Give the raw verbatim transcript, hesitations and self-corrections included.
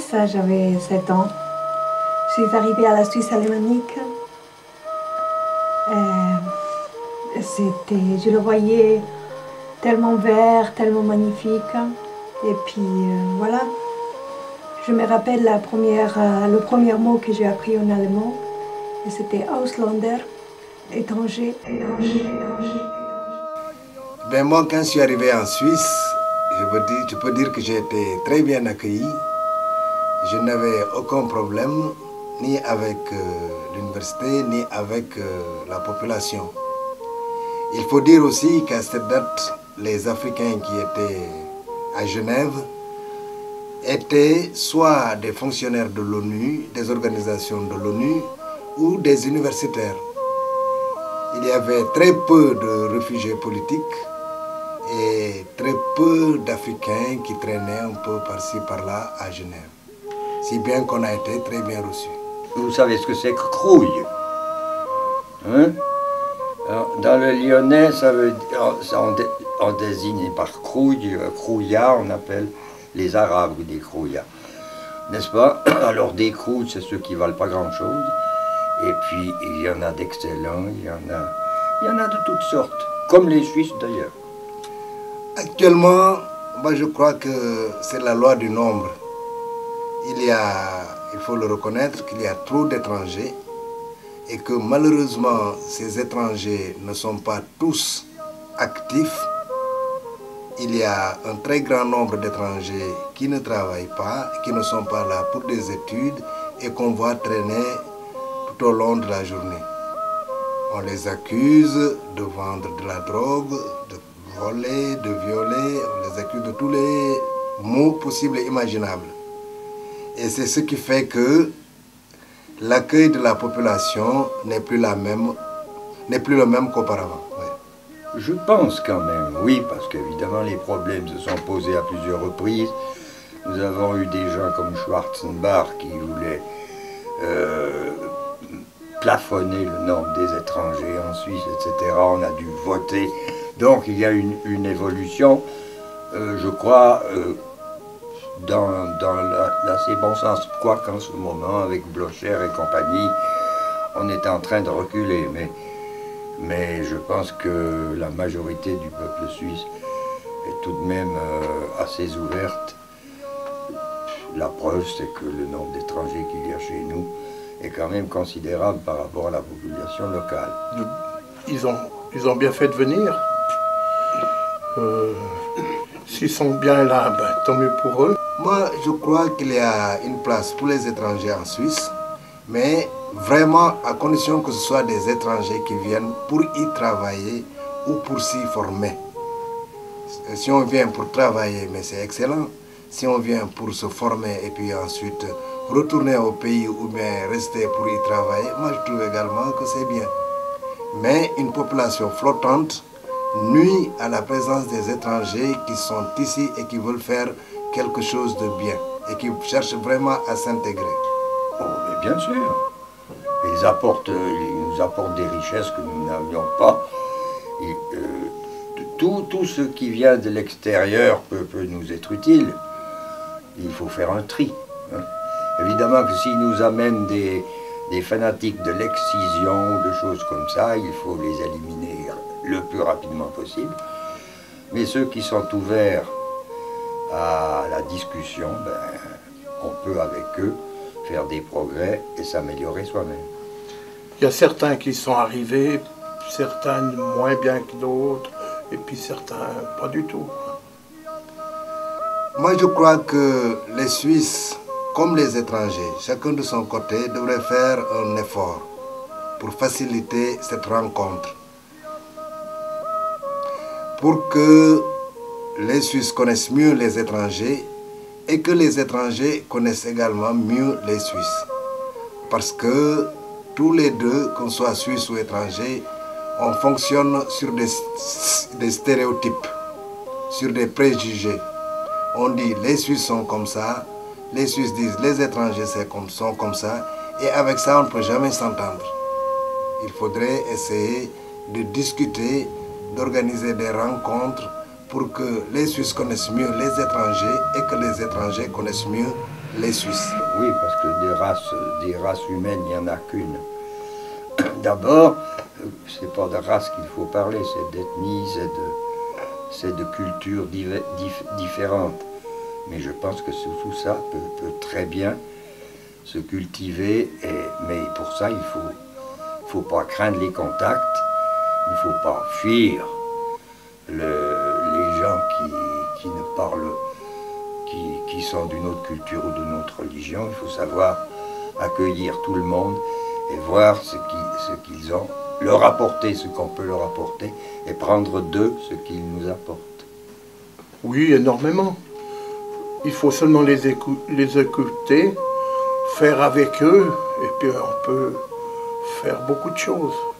Suisse, j'avais sept ans. Je suis arrivée à la Suisse alémanique. C'était, je le voyais tellement vert, tellement magnifique. Et puis euh, voilà. Je me rappelle la première, euh, le premier mot que j'ai appris en allemand. Et c'était Auslander, étranger, étranger, étranger. Ben moi, quand je suis arrivé en Suisse, je peux dire, je peux dire que j'ai été très bien accueilli. Je n'avais aucun problème, ni avec euh, l'université, ni avec euh, la population. Il faut dire aussi qu'à cette date, les Africains qui étaient à Genève étaient soit des fonctionnaires de l'ONU, des organisations de l'ONU, ou des universitaires. Il y avait très peu de réfugiés politiques et très peu d'Africains qui traînaient un peu par-ci par-là à Genève. Si bien qu'on a été très bien reçus. Vous savez ce que c'est que crouille, hein? Alors, dans le lyonnais, ça veut dire, on, dé, on désigne par crouille, crouillat, on appelle les Arabes des crouillas, n'est-ce pas? Alors des crouilles, c'est ceux qui valent pas grand-chose. Et puis, il y en a d'excellents, il y en a, il y en a de toutes sortes, comme les Suisses d'ailleurs. Actuellement, moi je crois que c'est la loi du nombre. Il y a, il faut le reconnaître, qu'il y a trop d'étrangers et que malheureusement, ces étrangers ne sont pas tous actifs. Il y a un très grand nombre d'étrangers qui ne travaillent pas, qui ne sont pas là pour des études et qu'on voit traîner tout au long de la journée. On les accuse de vendre de la drogue, de voler, de violer, on les accuse de tous les maux possibles et imaginables. Et c'est ce qui fait que l'accueil de la population n'est plus la même, n'est plus le même qu'auparavant. Oui. Je pense quand même, oui, parce qu'évidemment les problèmes se sont posés à plusieurs reprises. Nous avons eu des gens comme Schwarzenbach qui voulaient euh, plafonner le nombre des étrangers en Suisse, et cetera. On a dû voter. Donc il y a une, une évolution, euh, je crois, euh, dans, dans l'assez bon sens. Quoi qu'en ce moment, avec Blocher et compagnie, on est en train de reculer. Mais, mais je pense que la majorité du peuple suisse est tout de même euh, assez ouverte. La preuve, c'est que le nombre d'étrangers qu'il y a chez nous est quand même considérable par rapport à la population locale. Ils ont, ils ont bien fait de venir. Euh, S'ils sont bien là, ben, tant mieux pour eux. Moi, je crois qu'il y a une place pour les étrangers en Suisse, mais vraiment à condition que ce soit des étrangers qui viennent pour y travailler ou pour s'y former. Si on vient pour travailler, mais c'est excellent. Si on vient pour se former et puis ensuite retourner au pays ou bien rester pour y travailler, moi je trouve également que c'est bien. Mais une population flottante nuit à la présence des étrangers qui sont ici et qui veulent faire quelque chose de bien et qui cherchent vraiment à s'intégrer. Oh, mais bien sûr. Ils, apportent, ils nous apportent des richesses que nous n'avions pas. Et, euh, tout, tout ce qui vient de l'extérieur peut, peut nous être utile. Il faut faire un tri. Hein. Évidemment que s'ils nous amènent des, des fanatiques de l'excision ou de choses comme ça, il faut les éliminer le plus rapidement possible. Mais ceux qui sont ouverts à la discussion, ben, on peut avec eux faire des progrès et s'améliorer soi-même. Il y a certains qui sont arrivés, certains moins bien que d'autres, et puis certains pas du tout. Moi je crois que les Suisses, comme les étrangers, chacun de son côté devrait faire un effort pour faciliter cette rencontre. Pour que les Suisses connaissent mieux les étrangers et que les étrangers connaissent également mieux les Suisses. Parce que tous les deux, qu'on soit Suisse ou étranger, on fonctionne sur des, des stéréotypes, sur des préjugés. On dit les Suisses sont comme ça, les Suisses disent les étrangers sont comme ça, et avec ça on ne peut jamais s'entendre. Il faudrait essayer de discuter, d'organiser des rencontres pour que les Suisses connaissent mieux les étrangers et que les étrangers connaissent mieux les Suisses. Oui, parce que des races, des races humaines, il n'y en a qu'une. D'abord, c'est pas de race qu'il faut parler, c'est d'ethnie, c'est de, c'est de cultures div- dif- différentes. Mais je pense que tout ça peut, peut très bien se cultiver, et, mais pour ça, il faut, faut pas craindre les contacts, il ne faut pas fuir le, les gens qui, qui ne parlent, qui, qui sont d'une autre culture ou d'une autre religion. Il faut savoir accueillir tout le monde et voir ce qu'ils, ce qu'ils ont, leur apporter ce qu'on peut leur apporter et prendre d'eux ce qu'ils nous apportent. Oui, énormément. Il faut seulement les, écou- les écouter, faire avec eux, et puis on peut faire beaucoup de choses.